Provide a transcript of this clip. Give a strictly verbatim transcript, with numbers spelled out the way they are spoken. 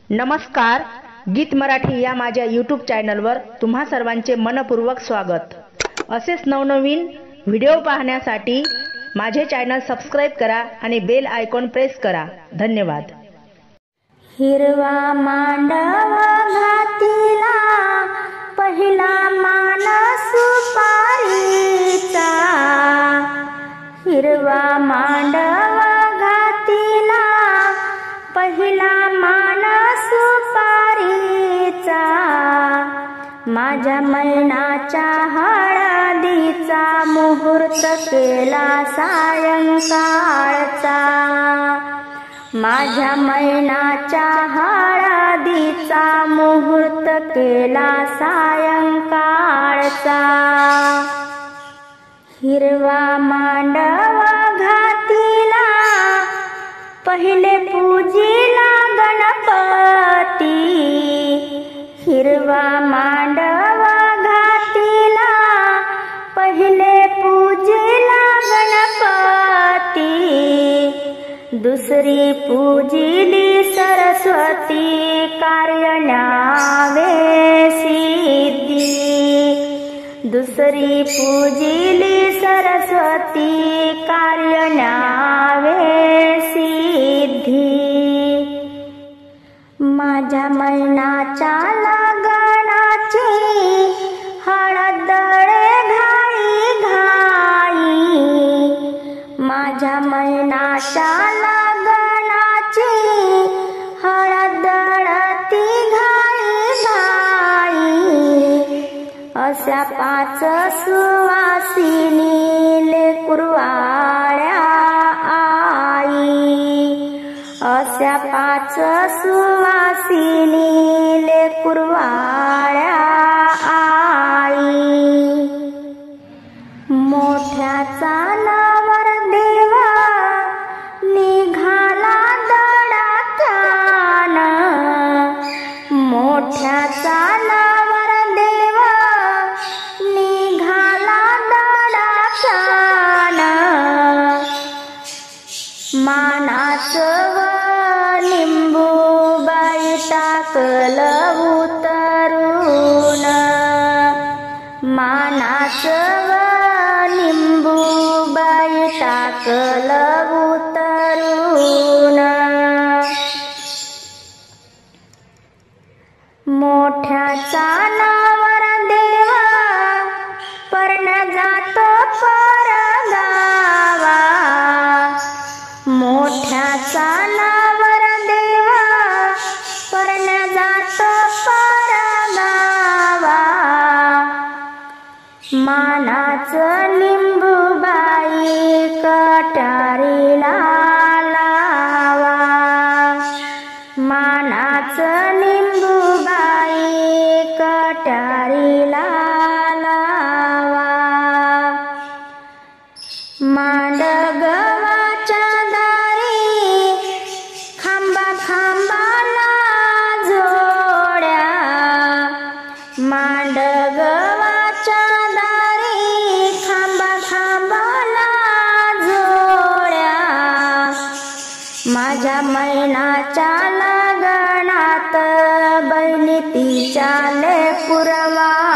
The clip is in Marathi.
नमस्कार, गीत मराठी या माझ्या यूट्यूब चॅनलवर तुम्हा सर्वांचे मनपूर्वक स्वागत। असेच नवनवीन व्हिडिओ पाहण्यासाठी माझे चॅनल सबस्क्राइब करा आणि बेल आयकॉन प्रेस करा। धन्यवाद। हिरवा मांडवा घातिला पहिला मान सुपारीचा, हिरवा मांडवा घातिला पहिला मान सुपारीचा, माझ्या मैनाच्या हळदीचा मुहूर्त केला सायंकाळचा, माझ्या मैनाच्या हळदीचा मुहूर्त केला सायंकाळचा। हिरवा मांडवा घातिला पहिले पूजिला गणपती, हिरवा मांडवा घातिला पहिले पूजिला गणपती, दुसरी पूजिली सरस्वती कार्य न्यावे सिद्धी, दुसरी पूजिली सरस्वती कार्य न्यावे सिद्धी। माझ्या मैनाच्या लग्नाची हळदळे घाई घाई, माझ्या मैनाच्या लग्नाची हळदळती घाई घाई, अशा पाच सुवासिनी लेकुरवाळ्या आई, अशा पाच सुवासिनी लेकुरवाळ्या आई। मोठ्याचा नवरदेवा निघाला दडाक्यानं, मोठ्याचा नवरदेवा निघाला दडाक्यानं, मानाचं व लिंबूबाई टाकलं उतरून, मानाचं व लिंबूबाई टाकलं उतरून, मोठ्याचा नवरदेवा परण्या जातो परगावा, मोठ्याचा नवरदेवा परण्या जातो परगावा, मानाचं लिंबूबाई कटारीला लावा, मानाचं लिंबूबाई कटारीला लावा। मांडगवाच्या दारी खांबा खांबाला जोड्या, मांडगवाच्या दारी खांबा खांबाला जोड्या, माझ्या मैनाच्या लग्नात बहिणी तिच्या लेकुरवा